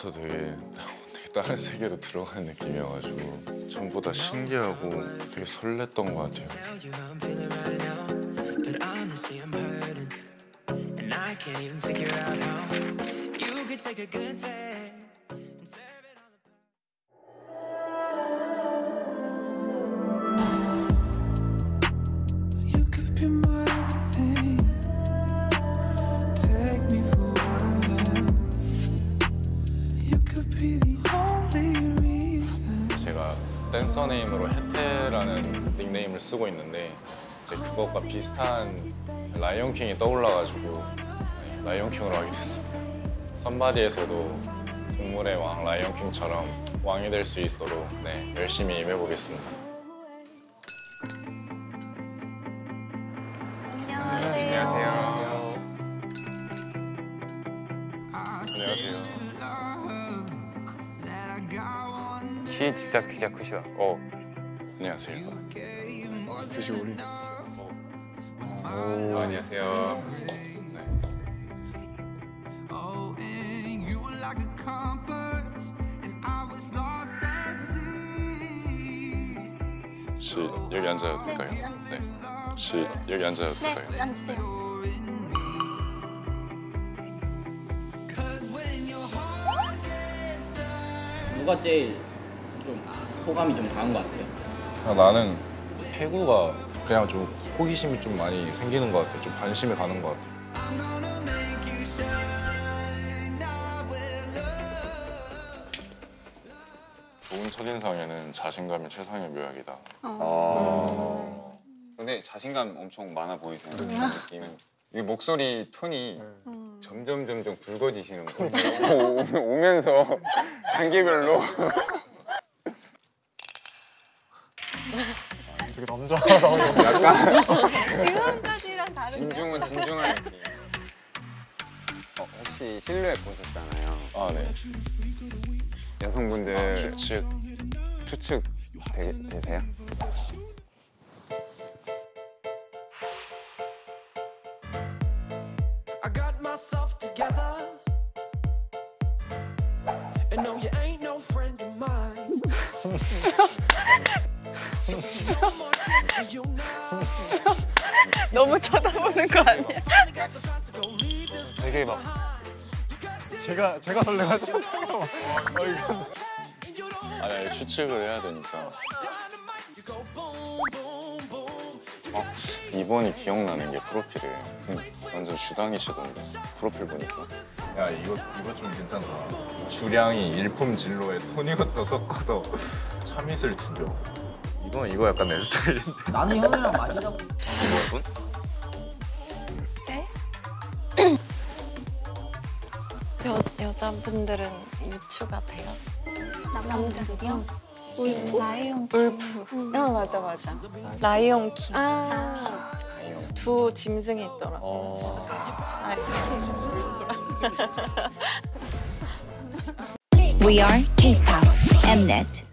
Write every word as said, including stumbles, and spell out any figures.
보면서 되게, 되게 다른 세계로 들어가는 느낌이어가지고 전부 다 신기하고 되게 설렜던 것 같아요. 제가 댄서 네임으로 혜태라는 닉네임을 쓰고 있는데 이제 그것과 비슷한 라이온 킹이 떠올라가지고 네, 라이온 킹으로 하게 됐습니다. 썸바디에서도 동물의 왕 라이온 킹처럼 왕이 될 수 있도록 네, 열심히 임해보겠습니다. 안녕하세요. 안녕하세요. 안녕하세요. 키 진짜 키가 크시다. 어. 안녕하세요. 구십오 리. 어. 오, 안녕하세요. 네. 혹시 여기 앉아도 될까요? 네, 앉으세요. 네. 혹시 여기 앉아도 네, 될까요? 앉으세요. 누가 제일 좀 호감이 좀 강한 것 같아요? 아, 나는 태구가 그냥 좀 호기심이 좀 많이 생기는 것 같아. 좀 관심이 가는 것 같아. 좋은 첫인상에는 자신감이 최상의 묘약이다. 어. 근데 자신감 엄청 많아 보이세요. 느낌은. 이 목소리 톤이 점점 점점 굵어지시는 거예요. 오면서 단계별로. 되게 남자다워. 약간 지금까지랑 다른데? 진중은 진중한 느낌. 어, 혹시 실루엣 보셨잖아요. 아, 네. 여성분들 아, 추측. 추측 되, 되세요? I got myself together and no, you ain't no friend of mine. 너무 쳐다보는 거 아니야? 되게 막 제가 제가 설레가지고 잠깐만. 어, 이거. 아니, 아니, 추측을 해야 되니까. 어? 이번이 기억나는 게 프로필에 응. 완전 주당이시던데 프로필 보니까. 야, 이거 이거 좀 괜찮다. 주량이 일품 진로에 토닉부터 섞어서 참이슬 두 병. 이건 이거 약간 내 스타일인데. 나는 형이랑 맞이라고. 이분? 네? 여, 여자분들은 유추가 돼요? 남자들이요? 울프? 라이온 울프. 어, 맞아, 맞아. 라이온 킹. 아. 두 짐승이 있더라. 어... 라이온 킹. We are K-pop Mnet.